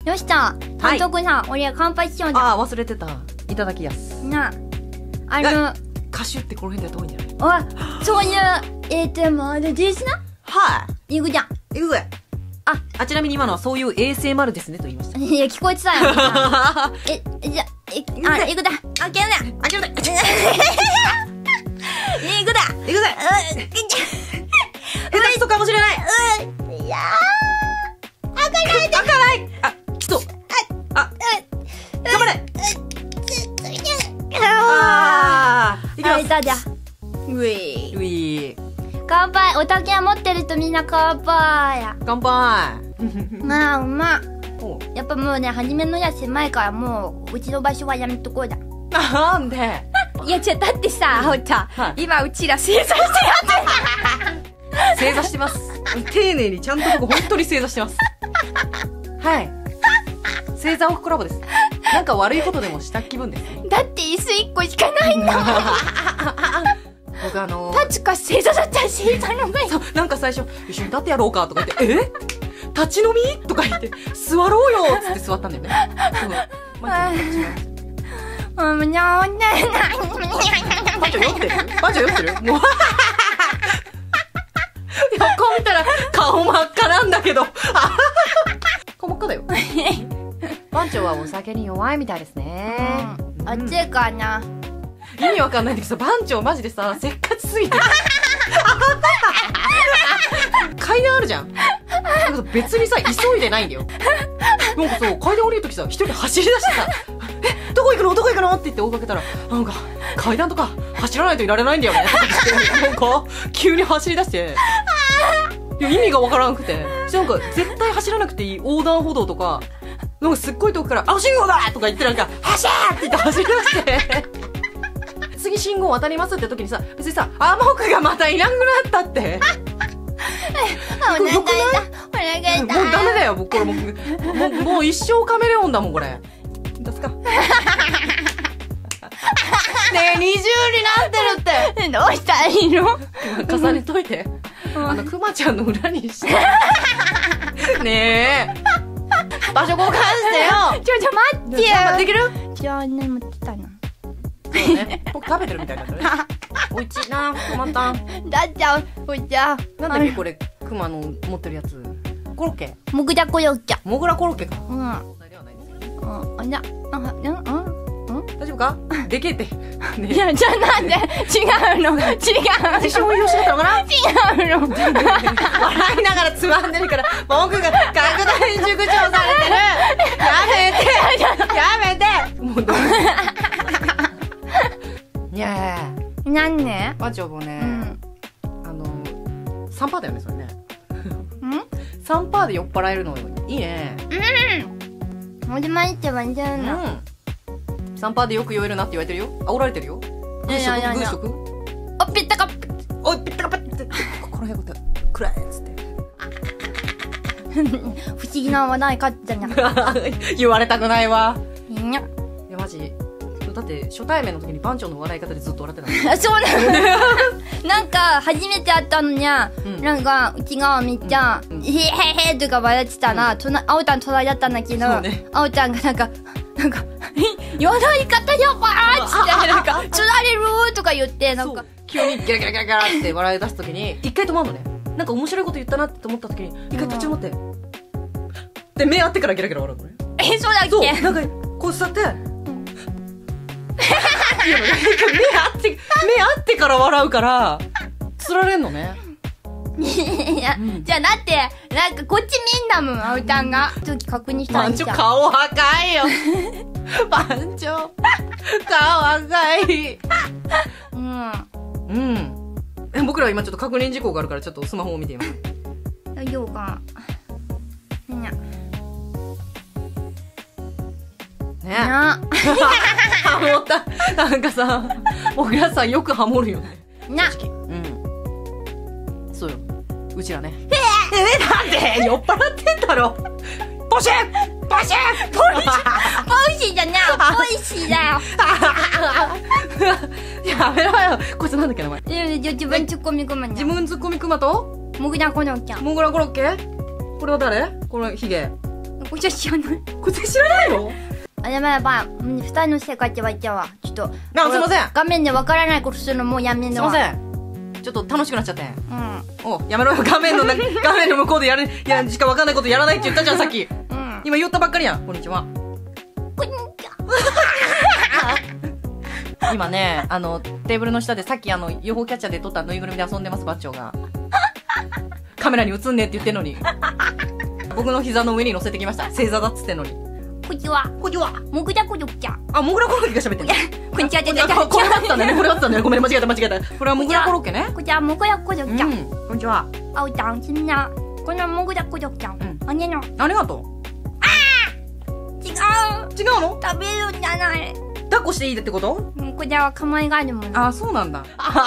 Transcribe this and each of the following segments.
よしさ、監督さ、俺乾杯しようじゃん。 ああ、忘れてた。いただきやす。 なあ、 歌手ってこの辺では遠いんじゃない？ そういう、ASMR ですな。 はい。 行くじゃん。 行くぜ。ちなみに今のはそういう ASMR ですねと言いました。 いや、聞こえてたよ。じゃ、行くだ。開けるな。 開けるな。 行くだ。 行くぜ。下手人かもしれない。 いやー。開かないで。 開かない。ちょっと。頑張れ。いきます。 いたじゃん。 うい。 乾杯。お酒は持ってる人みんな乾杯や。 乾杯。 うまっ。やっぱもうね、初めのや狭いからもう、うちの場所はやめとこうだ。 なんで？ いや、だってさ、ほっちゃん。今うちら正座してやって正座してます。丁寧にちゃんと僕本当に正座してます。はい。正座オフコラボです。なんか悪いことでもした気分ですね。 だって椅子1個しかないんだもん。 僕立つか正座だったら正座の前。 なんか最初、一緒に立ってやろうかとか言って、立ち飲みとか言って、座ろうよっつって座ったんだよね。 もうね、 バンチョ酔ってるもう。横見たら顔真っ赤なんだけど。顔真っ赤だよ。番長はお酒に弱いみたいですね。 暑いかな。 意味わかんないんだけどさ、番長マジでさ、せっかちすぎて。階段あるじゃん。別にさ、急いでないんだよ。なんかそう、階段降りるときさ、一人で走り出してさ、どこ行くのって言って追いかけたら、なんか、階段とか走らないといられないんだよね。なんか、急に走り出して、いや意味がわからなくて。なんか、絶対走らなくていい横断歩道とか、なんかすっごい遠くから、青信号だとか言ってなんか、走ーって言って走り出して、次信号渡りますって時にさ、別にさ、僕がまたいなくなったって。 お腹痛い。 もうダメだよ、僕これもう一生カメレオンだもん、これ。出すか。ねえ、二重になってるって。 どうしたらいいの？ 重ねといて。クマちゃんの裏にして。ねえ。場所交換してよ。 ちょ待ってよ。 できる？ じゃあね、持ってたな。 そうね。僕食べてるみたいだったね。おいしいな、クマたん。 だっちゃん、おいちゃん。 なんだっけこれ、クマの持ってるやつ。コロッケ？ モグラコロッケ。 モグラコロッケか。大丈夫か？でけえって。 いや、じゃあなんで違うの。 自信をよしだったのかな？ 違うの。 笑いながらつまんでるから、僕が拡大塾長されてる。やめてもういやなんね？ バチョボね、3%だよね、それね。3% で酔っ払えるのいいね。 もじまいってばんじゃんな。 3% でよく酔えるなって言われてるよ。煽られてるよ。グーしとく？ おぴったかっぴおい、ぴったかっぴって。この辺こと、暗いっつって。 不思議な話題かってんな。 言われたくないわ。 いや、 マジ。だって初対面の時に番長の笑い方でずっと笑ってたの。そうなの。なんか初めて会ったのにゃ、なんかうちがめっちゃへへへとか笑ってたら、あおちゃん隣だったんだけど、あおちゃんがなんか言わない方やばーっつってなんかつられるとか言ってなんか急にギャラギャラギャラギャラって笑い出す時に一回止まるのね。なんか面白いこと言ったなって思った時に一回立ち止まってで目合ってからギャラギャラ笑うのね。 そうだっけ？ そう、なんかこう座って目合ってから笑うからつられんのね。 いや、じゃあだってなんかこっち見んだもん、あおちゃんが。ちょっと確認したらいいじゃん。 番長顔赤いよ。番長顔赤い。僕らは今ちょっと確認事項があるからちょっとスマホを見ています。 大丈夫かな。ねえ。ハモった。なんかさ、僕らさよくハモるよね。 な。 そうよ。うちらね。なんで酔っ払ってんだろ。ポシェポシェポシじゃねえ、ポシだよ。 やめろよ。こいつなんだっけ名前。 自分ツッコミクマね。 自分ツッコミクマとモグラコロッケ。 モグラコロッケ？これは誰？このヒゲ。 お茶知らない。 これ知らないの？ あ、やばいやばい。二人の世界って言われちゃうわ。ちょっと。 すいません。 画面でわからないことするのもうやめんの。 すいません。ちょっと楽しくなっちゃって。 うん。 お、やめろよ。画面の向こうでしかわかんないことやらないって言ったじゃん、さっき。 うん。 今言ったばっかりやん。こんにちは。 こんにちは。 今ね、テーブルの下でさっきUFO キャッチャーで撮ったぬいぐるみで遊んでます、バッチョが。カメラに映んねえって言ってんのに。僕の膝の上に乗せてきました。正座だっつってんのに。 こんにちは。 こんにちは。 もぐちゃこじょっちゃ。 あ、モグラコロッケが喋ってんの。 こんにちは、 これだったんだね。これだったんだね。ごめん、間違えた。これはモグラコロッケね。 こんにちは、もぐらこじょっちゃ。 こんにちは。 あおちゃん、みんな。このもぐらこじょっちゃ。あげの。 ありがとう。 違う。 違うの？ 食べるんじゃない。 抱っこしていいってこと？ これは構えがあるもの。 あ、そうなんだ。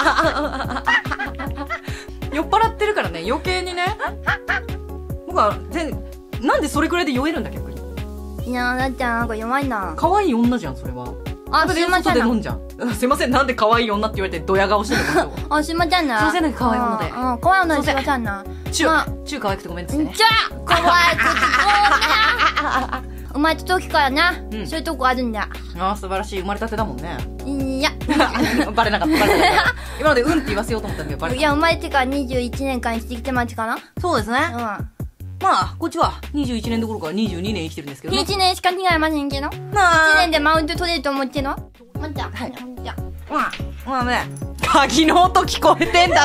酔っ払ってるからね、余計にね。僕はなんでそれくらいで酔えるんだ、逆に。 いや、だってなんか弱いな。 可愛い女じゃん、それは。 あ、すいません。 で飲んじゃん。すいません、なんで可愛い女って言われてドヤ顔してるの？ あ、すいませんな。 すいません、なんか可愛い女で。 うん、可愛い女ですいませんな。 中可愛くてごめんっつってね。 じゃあ可愛くてごめん。生まれた時からな、そういうとこあるんだ。 ああ、素晴らしい。生まれたてだもんね。 いや。 バレなかった。今のでうんって言わせようと思ったんだけど、バレなかった。 いや、生まれてから21年間生きてきてますかな。 そうですね。 うん。 まあ、こっちは21年どころか22年生きてるんですけどね。 1年しか違いませんけど。1年でマウント取れると思っての。また。はい。じゃまあね、鍵の音聞こえてんだって。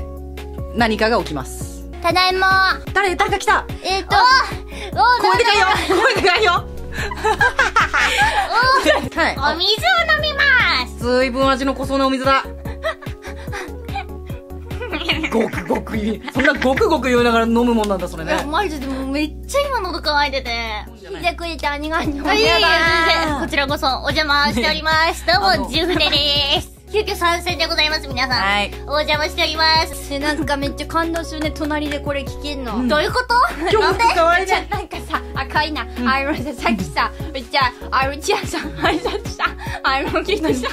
何かが起きます。 ただいま。 誰が来た？ 声でかいよ。声でかいよ。はい。 お水を飲みます。 随分味の濃そうなお水だ。ごくごく言う。そんなごくごく言いながら飲むもんなんだ、それね。 マジでもうめっちゃ今喉乾いてて。来てくれてありがとう。いえいえ、こちらこそお邪魔しております。どうも、ジュフネです。急遽参戦でございます、皆さん。はい。お邪魔しております。なんかめっちゃ感動するね、隣でこれ聞けんの。どういうこと？ 今日かわいいね。 なんかさ、赤いな。さっきさ、めっちゃ、チアさん挨拶した。聞いてさ。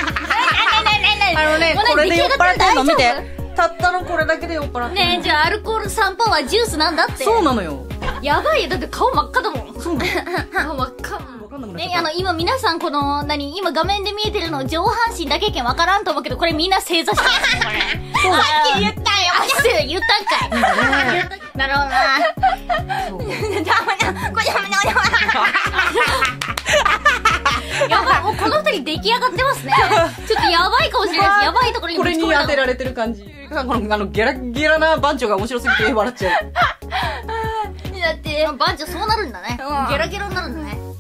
これで酔っ払ってんの見て。たったのこれだけで酔っ払ってんの。 ねえ、じゃあアルコール3%はジュースなんだって。 そうなのよ。 やばいよ、だって顔真っ赤だもん。 そうなの。 顔真っ赤。ね、今皆さんこの、今画面で見えてるの上半身だけけんわからんと思うけど、これみんな正座してますね、これ。 そうだ。 言ったよ。言ったんかい。なるほどな。やばい、もうこの二人出来上がってますね。ちょっとやばいかもしれないです。やばいところにこれに当てられてる感じ。このゲラゲラな番長が面白すぎて笑っちゃう。 だって、番長そうなるんだね。ゲラゲラになるんだね。